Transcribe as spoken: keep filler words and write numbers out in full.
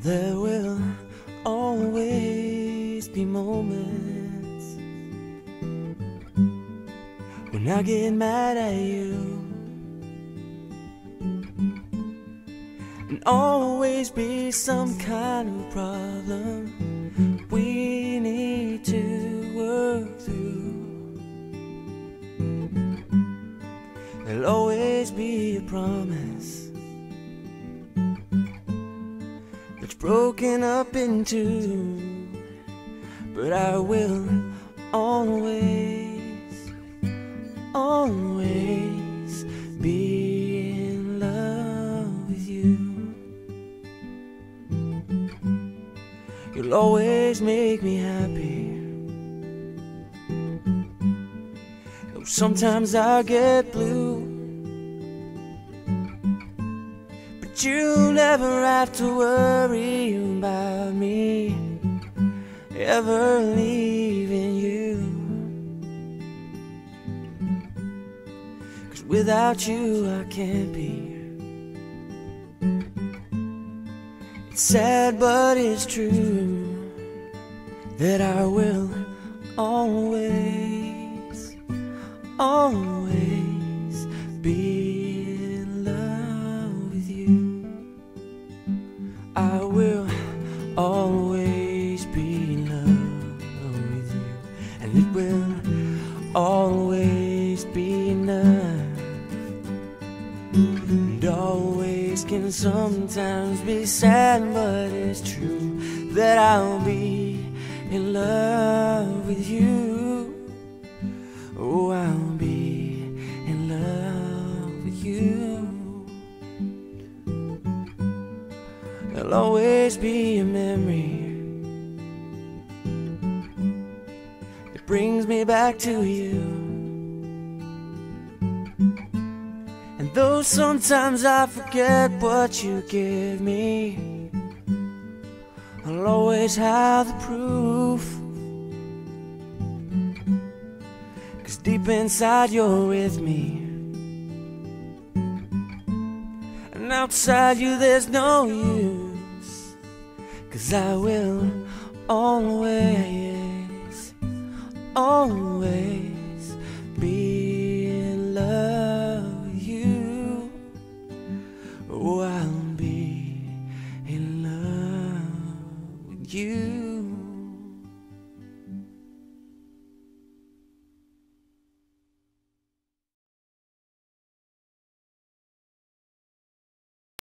There will always be moments when I get mad at you, and always be some kind of problem we need to work through. There'll always be a promise that's broken up in two, but I will always, always be in love with you. You'll always make me happy, though sometimes I get blue. But you'll never have to worry about me ever leaving you, 'cause without you I can't be. It's sad but it's true that I will always, always be in love with you. I will always be in love with you, and it will always be enough. And always can sometimes be sad, but it's true that I'll be in love with you. Oh, I'll be in love with you. There'll always be a memory that brings me back to you. And though sometimes I forget what you give me, I'll always have the proof, 'cause deep inside you're with me, and outside you there's no use. 'Cause I will always, always be in love with you. Oh, I'll be in love with you.